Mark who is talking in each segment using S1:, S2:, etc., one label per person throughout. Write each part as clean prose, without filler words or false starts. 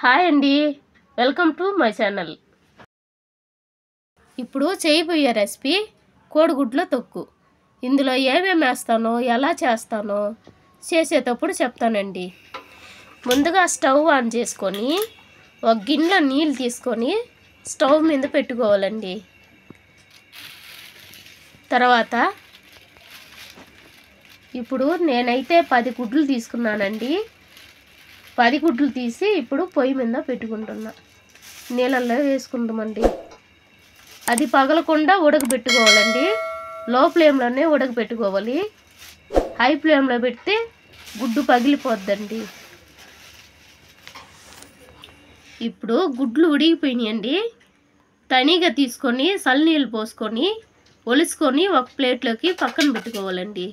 S1: Hi అండి, welcome to my channel. ఇప్పుడు చేయబోయే రెసిపీ కోడిగుడ్ల తొక్కు. ఇందులో ఏమేమి వేస్తానో, ఎలా చేస్తానో చేసేటప్పుడు చెప్తానండి. ముందుగా స్టవ్ ఆన్ చేసుకొని ఒక గిన్నెలో నీళ్ళు తీసుకొని స్టవ్ మీద పెట్టుకోవాలండి. తర్వాత ఇప్పుడు నేనైతే 10 గుడ్లు తీసుకున్నానండి. 10 గుడ్లు తీసి ఇప్పుడు పొయ్యి మీద పెట్టుకుంటున్నా. నీళ్ళల్లో వేసుకుంటామండి. అది పగలకుండా ఉడకబెట్టుకోవాలండి. లో ఫ్లేమ్లోనే ఉడకబెట్టుకోవాలి. హై ఫ్లేమ్లో పెడితే గుడ్డు పగిలిపోద్దండి. ఇప్పుడు గుడ్లు ఉడికిపోయినాయండి. తనిగా తీసుకొని చల్లనీళ్ళు పోసుకొని ఒలుసుకొని ఒక ప్లేట్లోకి పక్కన పెట్టుకోవాలండి.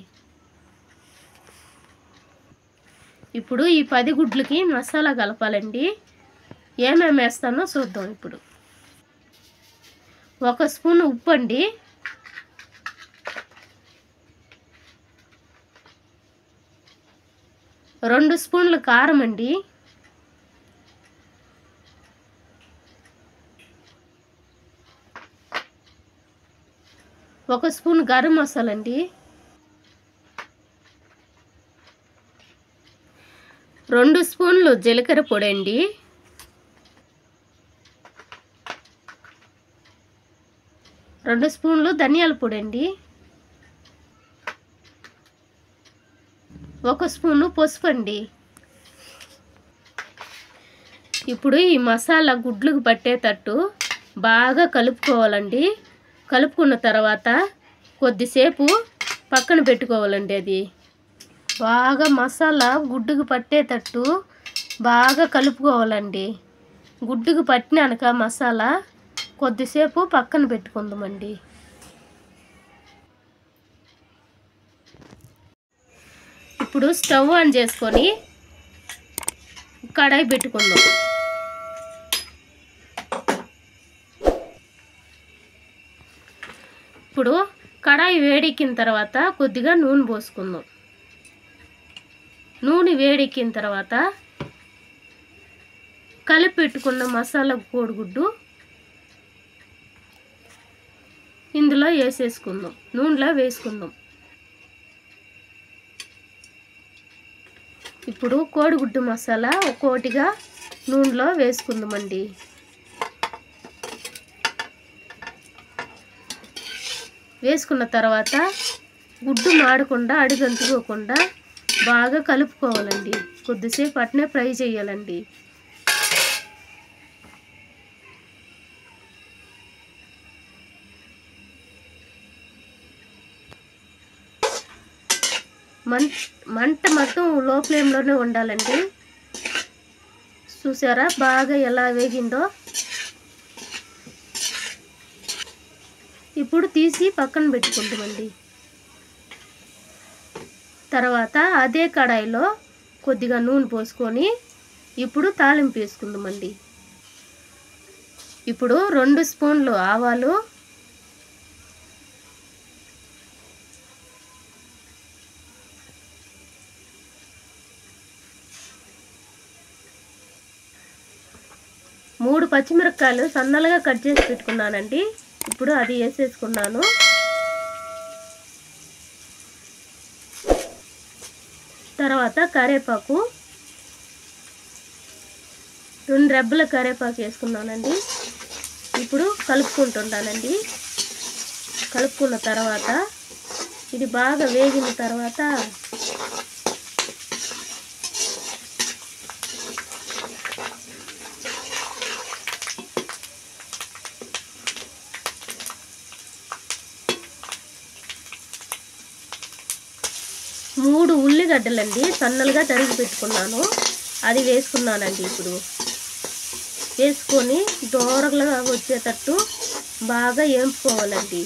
S1: ఇప్పుడు ఈ 10 గుడ్లకి మసాలా కలపాలండి. ఏమేమి వేస్తానో చూద్దాం. ఇప్పుడు 1 స్పూన్ ఉప్పు అండి, 2 స్పూన్లు కారం అండి, 1 స్పూన్ గరం మసాలా అండి, 2 స్పూన్లు జీలకర్ర పొడి అండి, 2 స్పూన్లు ధనియాల పొడి అండి, 1 స్పూను పసుపు అండి. ఇప్పుడు ఈ మసాలా గుడ్లకు పట్టేటట్టు బాగా కలుపుకోవాలండి. కలుపుకున్న తర్వాత కొద్దిసేపు పక్కన పెట్టుకోవాలండి. అది బాగా మసాలా గుడ్డుకు పట్టేటట్టు బాగా కలుపుకోవాలండి. గుడ్డుకు పట్టినాక మసాలా కొద్దిసేపు పక్కన పెట్టుకుందామండి. ఇప్పుడు స్టవ్ ఆన్ చేసుకొని కడాయి పెట్టుకుందాం. ఇప్పుడు కడాయి వేడెక్కిన తర్వాత కొద్దిగా నూనె పోసుకుందాం. నూనె వేడెక్కిన తర్వాత కలిపి పెట్టుకున్న మసాలా కోడిగుడ్డు ఇందులో వేసేసుకుందాం. నూనెలో వేసుకుందాం. ఇప్పుడు కోడిగుడ్డు మసాలా ఒక్కోటిగా నూనెలో వేసుకుందామండి. వేసుకున్న తర్వాత గుడ్డు మాడకుండా అడుగంటుకోకుండా బాగా కలుపుకోవాలండి. కొద్దిసేపు అట్నే ఫ్రై చేయాలండి. మంట మొత్తం లో ఫ్లేమ్లోనే ఉండాలండి. చూసారా బాగా ఎలా వేగిందో. ఇప్పుడు తీసి పక్కన పెట్టుకుంటామండి. తర్వాత అదే కడాయిలో కొద్దిగా నూనె పోసుకొని ఇప్పుడు తాలింపు వేసుకుందామండి. ఇప్పుడు 2 స్పూన్లు ఆవాలు, 3 పచ్చిమిరపకాయలు సన్నలుగా కట్ చేసి పెట్టుకున్నానండి. ఇప్పుడు అది వేసేసుకున్నాను. తర్వాత కరివేపాకు, 2 రెబ్బల కరివేపాకు వేసుకున్నానండి. ఇప్పుడు కలుపుకుంటున్నానండి. కలుపుకున్న తర్వాత ఇది బాగా వేగిన తర్వాత మూడు ఉల్లిగడ్డలండి సన్నలుగా తరిగి పెట్టుకున్నాను. అది వేసుకున్నానండి. ఇప్పుడు వేసుకొని దోరగా వచ్చేటట్టు బాగా వేపుకోవాలండి.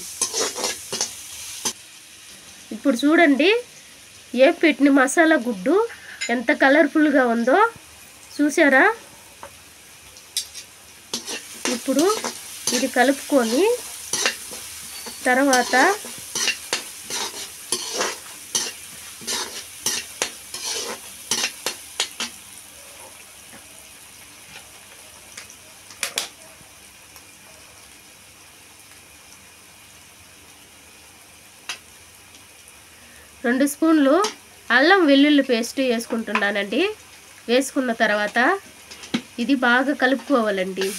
S1: ఇప్పుడు చూడండి పెట్టిన మసాలా గుడ్డు ఎంత కలర్ఫుల్గా ఉందో చూసారా. ఇప్పుడు ఇది కలుపుకొని తర్వాత 2 స్పూన్లు అల్లం వెల్లుల్లి పేస్ట్ వేసుకుంటున్నానండి. వేసుకున్న తర్వాత ఇది బాగా కలుపుకోవాలండి.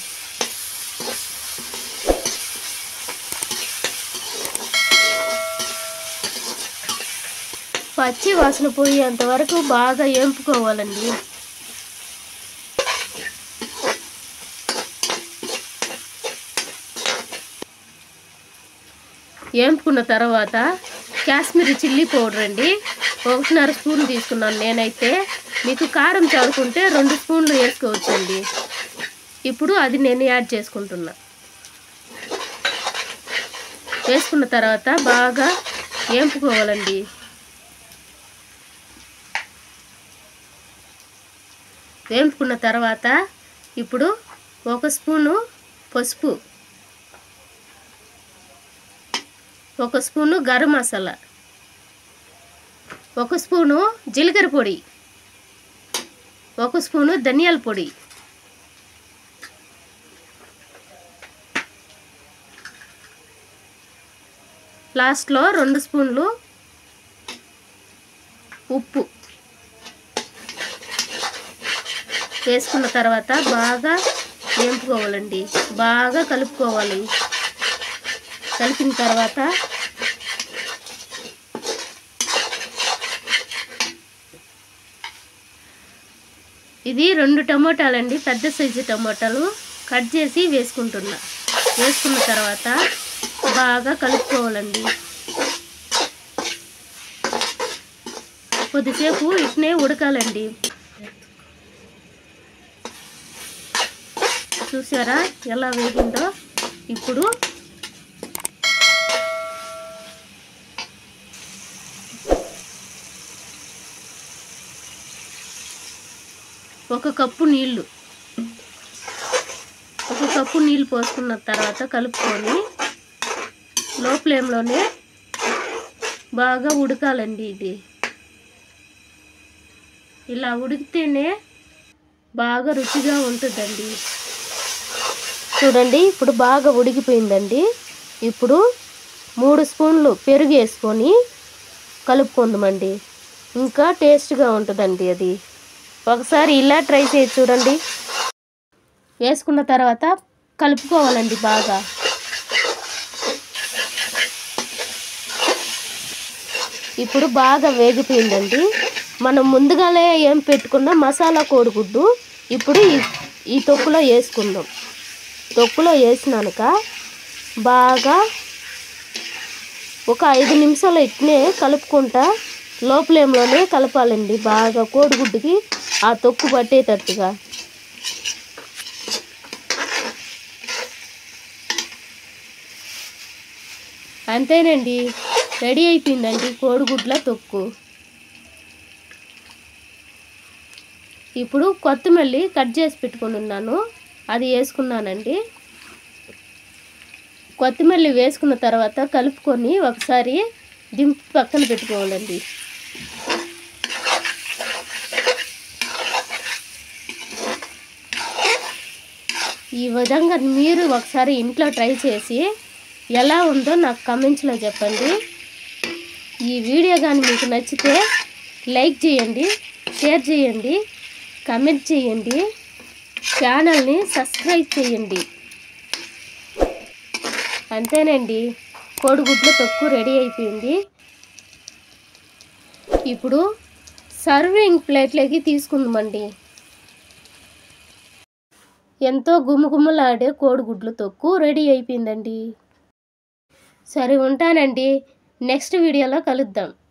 S1: పచ్చి వాసన పోయేంత వరకు బాగా వేపుకోవాలండి. వేపుకున్న తర్వాత కాశ్మీరీ చిల్లీ పౌడర్ అండి 1.5 స్పూన్ తీసుకున్నాను నేనైతే. మీకు కారం చాలుకుంటే 2 స్పూన్లు వేసుకోవచ్చండి. ఇప్పుడు అది నేను యాడ్ చేసుకుంటున్నా. వేసుకున్న తర్వాత బాగా వేపుకోవాలండి. వేపుకున్న తర్వాత ఇప్పుడు 1 స్పూను పసుపు, 1 స్పూను గరం మసాలా, 1 స్పూను జీలకర్ర పొడి, 1 స్పూను ధనియాల పొడి, లాస్ట్లో 2 స్పూన్లు ఉప్పు వేసుకున్న తర్వాత బాగా వేపుకోవాలండి. బాగా కలుపుకోవాలి. కలిపిన తర్వాత ఇది 2 టమోటాలండి, పెద్ద సైజు టమోటాలు కట్ చేసి వేసుకుంటున్నా. వేసుకున్న తర్వాత బాగా కలుపుకోవాలండి. కొద్దిసేపు ఇట్నే ఉడకాలండి. చూసారా ఎలా వేగిందో? ఇప్పుడు ఒక కప్పు నీళ్ళు పోసుకున్న తర్వాత కలుపుకొని లో ఫ్లేమ్లోనే బాగా ఉడకాలండి. ఇది ఇలా ఉడికితేనే బాగా రుచిగా ఉంటుందండి. చూడండి ఇప్పుడు బాగా ఉడికిపోయిందండి. ఇప్పుడు 3 స్పూన్లు పెరుగు వేసుకొని కలుపుకుందామండి. ఇంకా టేస్ట్గా ఉంటుందండి అది. ఒకసారి ఇలా ట్రై చేసి చూడండి. వేసుకున్న తర్వాత కలుపుకోవాలండి బాగా. ఇప్పుడు బాగా వేగిపోయిందండి. మనం ముందుగానే ఏం పెట్టుకున్న మసాలా కోడిగుడ్డు ఇప్పుడు ఈ తొక్కులో వేసుకుందాం. తొక్కులో వేసినాక బాగా ఒక 5 నిమిషాలు ఇట్నే కలుపుకుంటా లో ఫ్లేమ్లోనే కలపాలండి. బాగా కోడిగుడ్డుకి ఆ తొక్కు పట్టేటట్టుగా. అంతేనండి, రెడీ అయిపోయిందండి కోడిగుడ్ల తొక్కు. ఇప్పుడు కొత్తిమల్లి కట్ చేసి పెట్టుకొని ఉన్నాను, అది వేసుకున్నానండి. కొత్తిమల్లి వేసుకున్న తర్వాత కలుపుకొని ఒకసారి దింపి పక్కన పెట్టుకోవాలండి. ఈ విధంగా మీరు ఒకసారి ఇంట్లో ట్రై చేసి ఎలా ఉందో నాకు కామెంట్స్లో చెప్పండి. ఈ వీడియో కానీ మీకు నచ్చితే లైక్ చేయండి, షేర్ చేయండి, కామెంట్ చేయండి, ఛానల్ని సబ్స్క్రైబ్ చేయండి. అంతేనండి, కోడిగుడ్ల తొక్కు రెడీ అయిపోయింది. ఇప్పుడు సర్వింగ్ ప్లేట్లోకి తీసుకుందామండి. ఎంతో గుమగుమలాడే కోడిగుడ్ల తొక్కు రెడీ అయిపోయిందండి. సరే ఉంటానండి, నెక్స్ట్ వీడియోలో కలుద్దాం.